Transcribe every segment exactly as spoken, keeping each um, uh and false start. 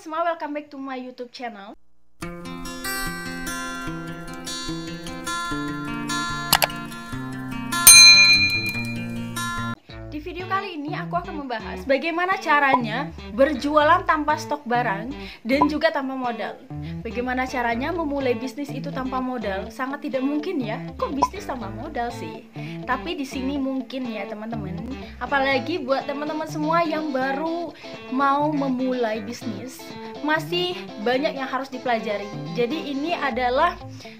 semua, welcome back to my YouTube channel. Di video kali ini aku akan membahas bagaimana caranya berjualan tanpa stok barang dan juga tanpa modal. Bagaimana caranya memulai bisnis itu tanpa modal? Sangat tidak mungkin ya. Kok bisnis tanpa modal sih? Tapi di sini mungkin ya teman-teman. Apalagi buat teman-teman semua yang baru mau memulai bisnis, masih banyak yang harus dipelajari. Jadi ini adalah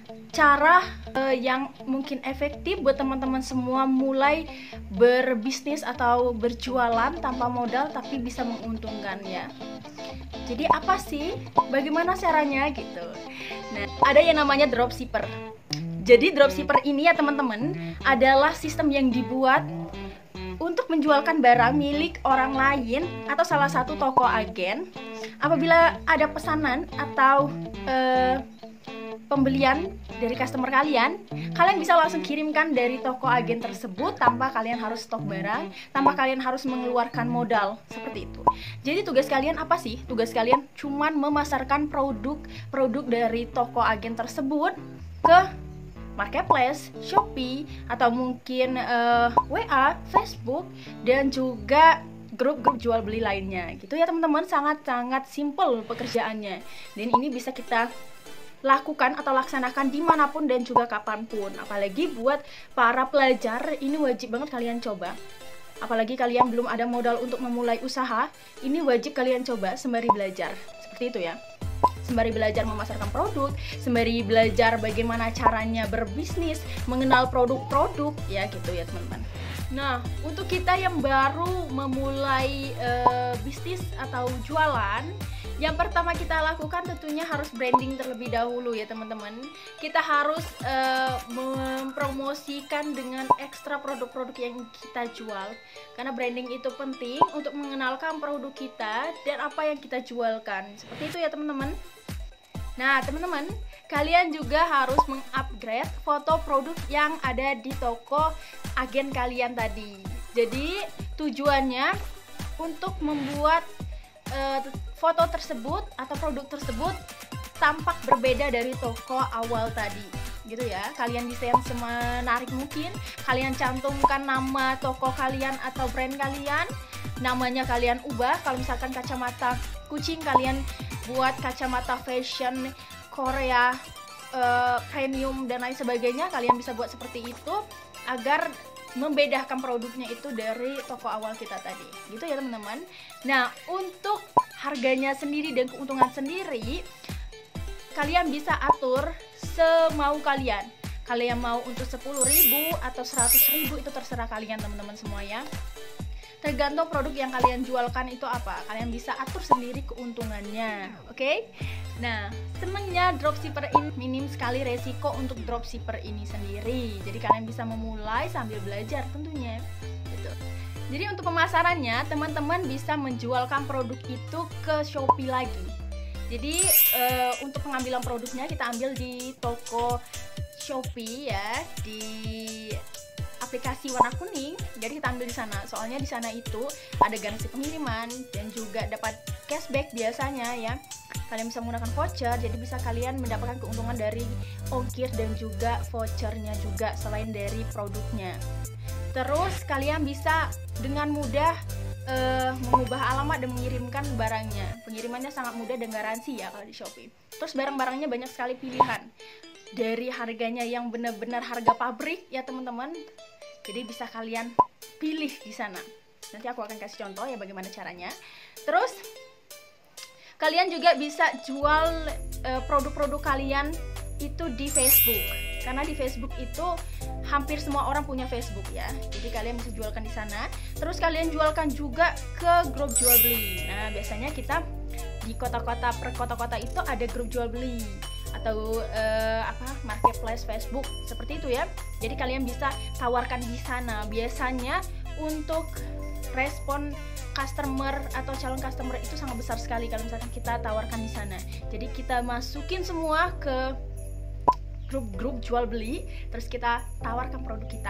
cara uh, yang mungkin efektif buat teman-teman semua mulai berbisnis atau berjualan tanpa modal tapi bisa menguntungkan ya. Jadi apa sih? Bagaimana caranya gitu? Nah, ada yang namanya dropshipper. Jadi dropshipper ini ya teman-teman adalah sistem yang dibuat untuk menjualkan barang milik orang lain atau salah satu toko agen. Apabila ada pesanan atau uh, pembelian dari customer kalian, kalian bisa langsung kirimkan dari toko agen tersebut tanpa kalian harus stok barang, tanpa kalian harus mengeluarkan modal, seperti itu. Jadi tugas kalian apa sih? Tugas kalian cuman memasarkan produk-produk dari toko agen tersebut ke marketplace, Shopee, atau mungkin uh, W A, Facebook, dan juga grup-grup jual beli lainnya. Gitu ya teman-teman, sangat-sangat simple pekerjaannya. Dan ini bisa kita lakukan atau laksanakan dimanapun dan juga kapanpun. Apalagi buat para pelajar, ini wajib banget kalian coba. Apalagi kalian belum ada modal untuk memulai usaha, ini wajib kalian coba sembari belajar. Seperti itu ya. Sembari belajar memasarkan produk, sembari belajar bagaimana caranya berbisnis, mengenal produk-produk, ya gitu ya teman-teman. Nah, untuk kita yang baru memulai uh, bisnis atau jualan, yang pertama kita lakukan tentunya harus branding terlebih dahulu ya teman-teman. Kita harus uh, mempromosikan dengan ekstra produk-produk yang kita jual. Karena branding itu penting untuk mengenalkan produk kita dan apa yang kita jualkan. Seperti itu ya teman-teman. Nah teman-teman, kalian juga harus mengupgrade foto produk yang ada di toko agen kalian tadi. Jadi tujuannya untuk membuat uh, foto tersebut atau produk tersebut tampak berbeda dari toko awal tadi, gitu ya. Kalian desain semenarik mungkin, kalian cantumkan nama toko kalian atau brand kalian, namanya kalian ubah. Kalau misalkan kacamata kucing, kalian buat kacamata fashion Korea uh, premium dan lain sebagainya. Kalian bisa buat seperti itu agar membedakan produknya itu dari toko awal kita tadi, gitu ya teman-teman. Nah, untuk harganya sendiri dan keuntungan sendiri, kalian bisa atur semau kalian. Kalian mau untuk sepuluh ribu atau seratus ribu itu terserah kalian teman-teman semua ya. Tergantung produk yang kalian jualkan itu apa, kalian bisa atur sendiri keuntungannya, oke? Okay? Nah, senangnya dropshipper ini minim sekali resiko untuk dropshipper ini sendiri. Jadi kalian bisa memulai sambil belajar tentunya, gitu. Jadi untuk pemasarannya, teman-teman bisa menjualkan produk itu ke Shopee lagi. Jadi uh, untuk pengambilan produknya kita ambil di toko Shopee ya, di aplikasi warna kuning. Jadi kita ambil di sana. Soalnya di sana itu ada garansi pengiriman dan juga dapat cashback biasanya ya. Kalian bisa menggunakan voucher, jadi bisa kalian mendapatkan keuntungan dari ongkir dan juga vouchernya juga selain dari produknya. Terus kalian bisa dengan mudah uh, mengubah alamat dan mengirimkan barangnya. Pengirimannya sangat mudah dan garansi ya kalau di Shopee. Terus barang-barangnya banyak sekali pilihan. Dari harganya yang benar-benar harga pabrik ya teman-teman. Jadi bisa kalian pilih di sana. Nanti aku akan kasih contoh ya bagaimana caranya. Terus kalian juga bisa jual uh, produk-produk kalian itu di Facebook. Karena di Facebook itu hampir semua orang punya Facebook ya. Jadi kalian bisa jualkan di sana. Terus kalian jualkan juga ke grup jual beli. Nah, biasanya kita di kota-kota per kota-kota itu ada grup jual beli atau uh, apa marketplace Facebook seperti itu ya. Jadi kalian bisa tawarkan di sana. Biasanya untuk respon customer atau calon customer itu sangat besar sekali kalau misalkan kita tawarkan di sana. Jadi kita masukin semua ke grup-grup jual beli, terus kita tawarkan produk kita ke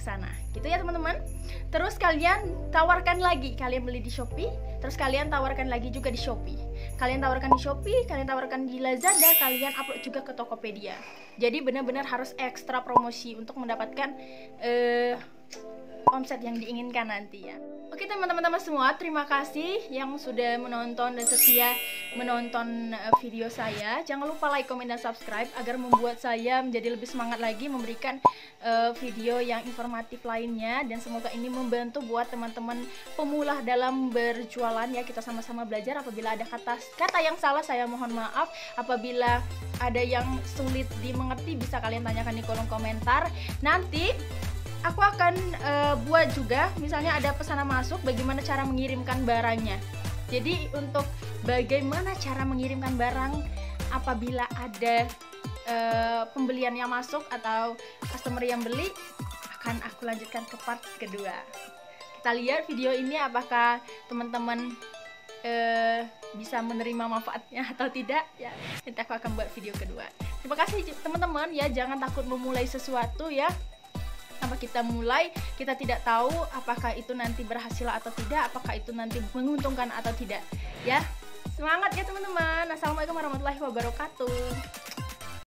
sana. Gitu ya teman-teman. Terus kalian tawarkan lagi, kalian beli di Shopee, terus kalian tawarkan lagi juga di Shopee. Kalian tawarkan di Shopee, kalian tawarkan di Lazada, kalian upload juga ke Tokopedia. Jadi benar-benar harus ekstra promosi untuk mendapatkan uh, omset yang diinginkan nanti ya. Oke teman-teman semua, terima kasih yang sudah menonton dan setia menonton video saya. Jangan lupa like, komen, dan subscribe agar membuat saya menjadi lebih semangat lagi memberikan uh, video yang informatif lainnya. Dan semoga ini membantu buat teman-teman pemula dalam berjualan ya. Kita sama-sama belajar. Apabila ada kata kata yang salah, saya mohon maaf. Apabila ada yang sulit dimengerti, bisa kalian tanyakan di kolom komentar. Nanti aku akan uh, buat juga, misalnya ada pesanan masuk, bagaimana cara mengirimkan barangnya. Jadi untuk bagaimana cara mengirimkan barang apabila ada uh, pembelian yang masuk atau customer yang beli, akan aku lanjutkan ke part kedua. Kita lihat video ini apakah teman-teman uh, bisa menerima manfaatnya atau tidak ya. Nanti aku akan buat video kedua. Terima kasih teman-teman ya, jangan takut memulai sesuatu ya. Tanpa kita mulai, kita tidak tahu apakah itu nanti berhasil atau tidak, apakah itu nanti menguntungkan atau tidak ya. Semangat ya teman-teman. Assalamualaikum warahmatullahi wabarakatuh.